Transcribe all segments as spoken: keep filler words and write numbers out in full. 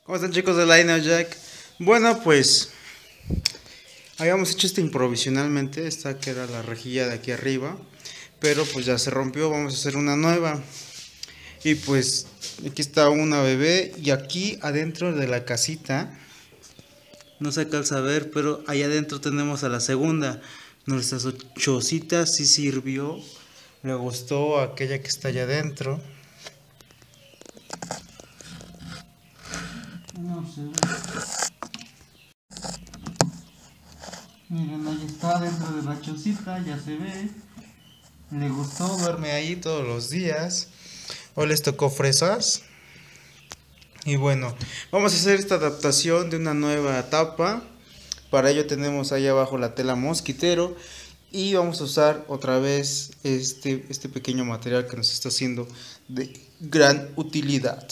¿Cómo están, chicos de Line Jack? Bueno, pues habíamos hecho esto improvisionalmente, esta que era la rejilla de aquí arriba, pero pues ya se rompió, vamos a hacer una nueva. Y pues aquí está una bebé y aquí adentro de la casita, no se alcanza a ver, pero allá adentro tenemos a la segunda. Nuestras chocitas sí sirvió, le gustó aquella que está allá adentro. No se ve. Miren, ahí está dentro de la chocita, ya se ve. Le gustó, duerme ahí todos los días. Hoy les tocó fresas. Y bueno, vamos a hacer esta adaptación de una nueva tapa. Para ello tenemos ahí abajo la tela mosquitero. Y vamos a usar otra vez este, este pequeño material que nos está siendo de gran utilidad.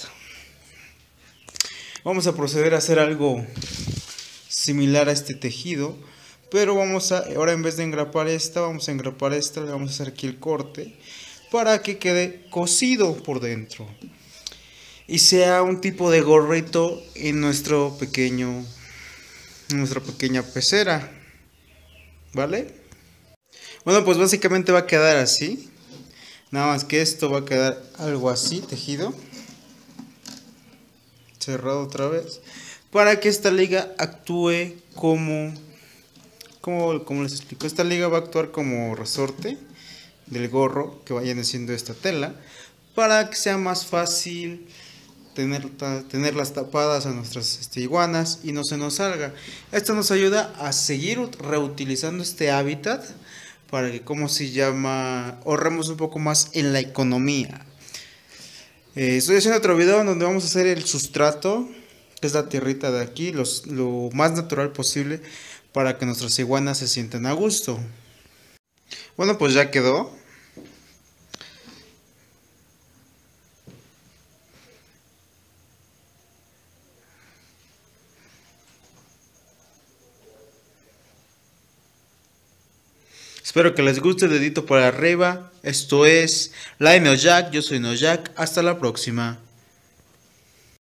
Vamos a proceder a hacer algo similar a este tejido, pero vamos a, ahora en vez de engrapar esta, vamos a engrapar esta, le vamos a hacer aquí el corte para que quede cosido por dentro y sea un tipo de gorrito en nuestro pequeño, en nuestra pequeña pecera, ¿vale? Bueno, pues básicamente va a quedar así, nada más que esto va a quedar algo así, tejido, cerrado otra vez, para que esta liga actúe como, como, como les explico, esta liga va a actuar como resorte del gorro que vayan haciendo esta tela, para que sea más fácil tener, tenerlas tapadas a nuestras este, iguanas y no se nos salga. Esto nos ayuda a seguir reutilizando este hábitat para que, como se llama, ahorremos un poco más en la economía. Eh, estoy haciendo otro video en donde vamos a hacer el sustrato, que es la tierrita de aquí, los, lo más natural posible para que nuestras iguanas se sientan a gusto. Bueno, pues ya quedó. Espero que les guste, el dedito para arriba. Esto es Line Jack, yo soy Nojack, hasta la próxima.